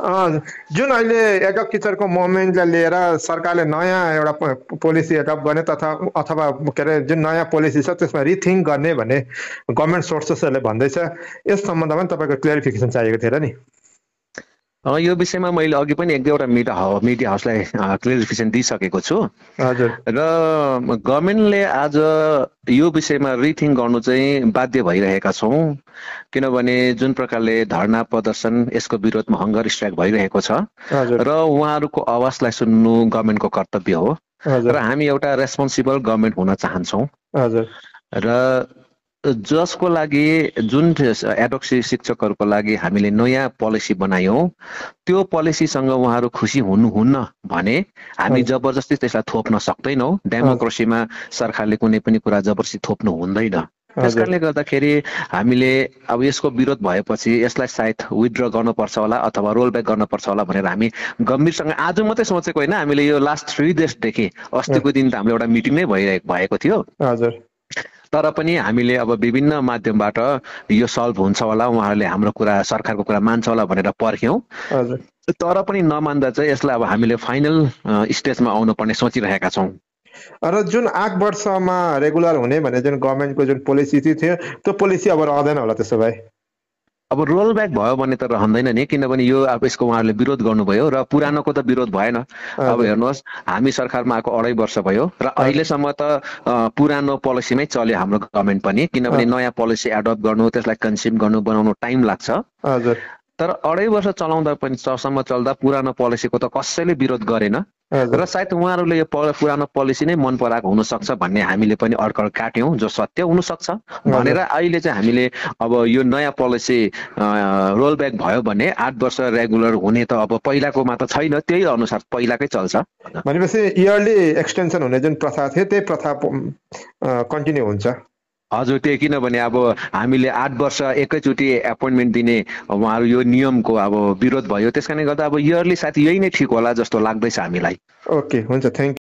जुन अहिले एकक किचरको मोभमेन्टलाई लिएर सरकारले नयाँ एउटा पोलिसी एडप्ट गर्ने तथा अथवा के अरे जुन नयाँ पोलिसी छ त्यसमा रिथिङ्क गर्ने भन्ने गभर्मेन्ट सोर्सेसहरूले भन्दैछ। यस सम्बन्धमा तपाईँको क्लियरिफिकेसन चाहिएको थियो र नि। यो विषयमा मैले अघि पनि एक दुईवटा मिडिया हाउसलाई क्लियरिफिकेसन दिइसकेको छु। हजुर। र गभर्मेन्टले आज यो विषयमा रिथिङ्क गर्नु चाहिँ बाध्य भइरहेका छौँ, किनभने जुन प्रकारले धरना प्रदर्शन यसको विरोधमा हङ्गर स्ट्राइक भइरहेको छ र उहाँहरूको आवाजलाई सुन्नु गभर्मेन्टको कर्तव्य हो र हामी एउटा रेस्पोन्सिबल गभर्मेन्ट हुन चाहन्छौँ। र जसको लागि जुन एडोक्सी शिक्षकहरूको लागि हामीले नयाँ पोलिसी बनायौँ त्यो पोलिसीसँग उहाँहरू खुसी हुनुहुन्न भने हामी जबरजस्ती त्यसलाई थोप्न सक्दैनौँ। डेमोक्रेसीमा सरकारले कुनै पनि कुरा जबरजस्ती थोप्नु हुँदैन। त्यसकारणले गर्दाखेरि हामीले अब यसको विरोध भएपछि यसलाई सायद विथड्र गर्नुपर्छ होला अथवा रोल ब्याक गर्नुपर्छ होला भनेर हामी गम्भीरसँग आज मात्रै सोचेको होइन, हामीले यो लास्ट 3 डेजदेखि अस्तिको दिन त हाम्रो एउटा मिटिङ नै भएको थियो। तर पनि हामीले अब विभिन्न माध्यमबाट यो सल्भ हुन्छ होला, उहाँहरूले हाम्रो कुरा सरकारको कुरा मान्छ होला भनेर पर्ख्यौँ। तर पनि नमान्दा चाहिँ यसलाई अब हामीले फाइनल स्टेजमा आउनुपर्ने सोचिरहेका छौँ। र जुन 8 वर्षमा रेगुलर हुने भने जुन गभर्मेन्टको जुन पोलिसी थियो त्यो पोलिसी अब रहँदैन होला त्यसो भए? अब रोल ब्याक भयो भने त रहँदैन नि, किनभने यो अब यसको उहाँहरूले विरोध गर्नुभयो र पुरानोको त विरोध भएन। अब हेर्नुहोस् हामी सरकारमा आएको 2.5 वर्ष भयो र अहिलेसम्म त पुरानो पोलिसीमै चल्यो हाम्रो गभर्मेन्ट पनि, किनभने नयाँ पोलिसी एडप्ट गर्नु त्यसलाई कन्ज्युम गर्नु बनाउनु टाइम लाग्छ। तर 2.5 वर्ष चलाउँदा पनि सम्म चल्दा पुरानो पोलिसीको त कसैले विरोध गरेन र सायद उहाँहरूले यो पुरानो पोलिसी नै मन पराएको हुनसक्छ भन्ने हामीले पनि अड्कल काट्यौँ, जो सत्य हुनसक्छ भनेर अहिले चाहिँ हामीले अब यो नयाँ पोलिसी रोल ब्याक भयो भने 8 वर्ष रेगुलर हुने त अब पहिलाकोमा त छैन, त्यही अनुसार पहिलाकै चल्छ। भनेपछि इयरली एक्सटेन्सन हुने जुन प्रथा थियो त्यही प्रथा कन्टिन्यू हुन्छ? हजुर, त्यही, किनभने अब हामीले 8 वर्ष एकैचोटि एपोइन्टमेन्ट दिने उहाँहरू यो नियमको अब विरोध भयो, त्यसकारणले गर्दा अब इयरली सायद यही नै ठिक होला जस्तो लाग्दैछ हामीलाई। ओके, हुन्छ, थ्याङ्क यू।